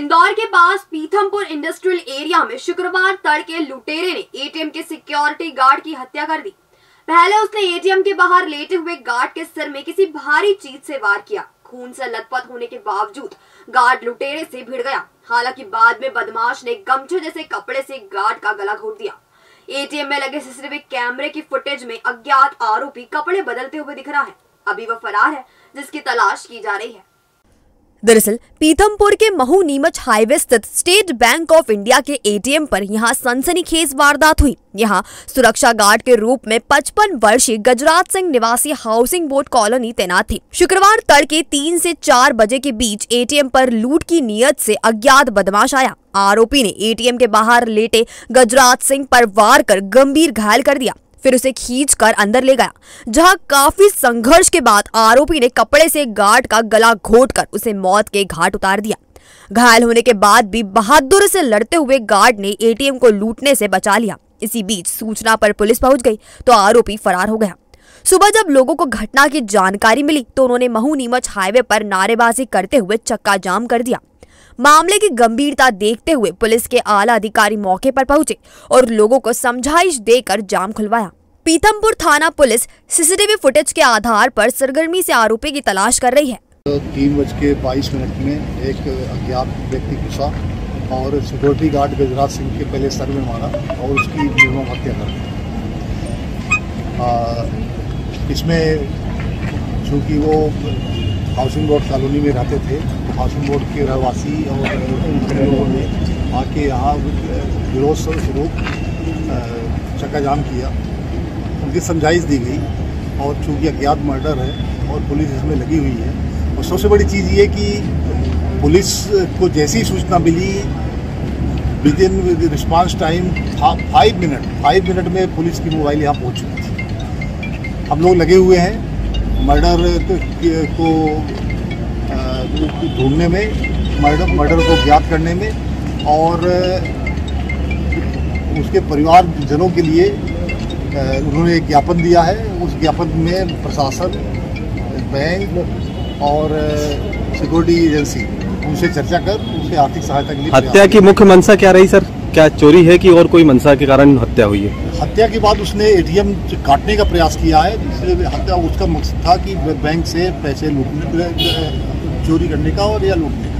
इंदौर के पास Pithampur industrial area में शुक्रवार तड़के लुटेरे ने एटीएम के सिक्योरिटी गार्ड की हत्या कर दी। पहले उसने एटीएम के बाहर लेटे हुए गार्ड के सिर में किसी भारी चीज से वार किया। खून से लथपथ होने के बावजूद गार्ड लुटेरे से भिड़ गया। हालांकि बाद में बदमाश ने गमछे जैसे कपड़े से गार्ड का गला घोट दिया। एटीएम में लगे सीसीटीवी कैमरे की फुटेज में अज्ञात आरोपी कपड़े बदलते हुए दिख रहा है। अभी वह फरार है, जिसकी तलाश की जा रही है। दरअसल पीथमपुर के महू नीमच हाईवे स्थित स्टेट बैंक ऑफ इंडिया के एटीएम पर यहां सनसनीखेज वारदात हुई। यहां सुरक्षा गार्ड के रूप में 55 वर्षीय गजराज सिंह निवासी हाउसिंग बोर्ड कॉलोनी तैनात थे। शुक्रवार तड़के 3 से 4 बजे के बीच एटीएम पर लूट की नीयत से अज्ञात बदमाश आया। आरोपी ने एटीएम के बाहर लेटे गजराज सिंह पर वार कर गंभीर घायल कर दिया, फिर उसे खींचकर अंदर ले गया, जहां काफी संघर्ष के बाद आरोपी ने कपड़े से गार्ड का गला घोंटकर उसे मौत के घाट उतार दिया। घायल होने के बाद भी बहादुर से लड़ते हुए गार्ड ने एटीएम को लूटने से बचा लिया। इसी बीच सूचना पर पुलिस पहुंच गई तो आरोपी फरार हो गया। सुबह जब लोगों को घटना की जानकारी मिली तो उन्होंने महू नीमच हाईवे पर नारेबाजी करते हुए चक्का जाम कर दिया। मामले की गंभीरता देखते हुए पुलिस के आला अधिकारी मौके पर पहुंचे और लोगों को समझाइश देकर जाम खुलवाया। पीथमपुर थाना पुलिस सीसीटीवी फुटेज के आधार पर सरगर्मी से आरोपी की तलाश कर रही है। 3:22 में एक अज्ञात व्यक्ति घुसा और सिक्योरिटी गार्ड गजराज सिंह के पहले सर में मारा और उसकी निर्मम हत्या कर दी। इसमें चूँकि वो हाउसिंग बोर्ड कॉलोनी में रहते थे, तो हाउसिंग बोर्ड के रहवासी और लोगों ने आके यहाँ विरोध स्वरूप चक्का जाम किया। उनकी समझाइश दी गई और चूँकि अज्ञात मर्डर है और पुलिस इसमें लगी हुई है। और सबसे बड़ी चीज़ ये कि पुलिस को जैसी सूचना मिली within response time 5 minute में पुलिस की मोबाइल यहाँ पहुँच चुकी थी। हम लोग लगे हुए हैं मर्डर को ढूंढने में, मर्डर को ज्ञात करने में और उसके परिवारजनों के लिए उन्होंने एक ज्ञापन दिया है। उस ज्ञापन में प्रशासन, बैंक और सिक्योरिटी एजेंसी उनसे चर्चा कर उनसे आर्थिक सहायता के लिए। हत्या की मुख्य मंशा क्या रही सर? क्या चोरी है कि और कोई मंशा के कारण हत्या हुई है? हत्या के बाद उसने एटीएम काटने का प्रयास किया है, जिससे हत्या उसका मकसद था कि बैंक से पैसे चोरी करने का और या लूटने का।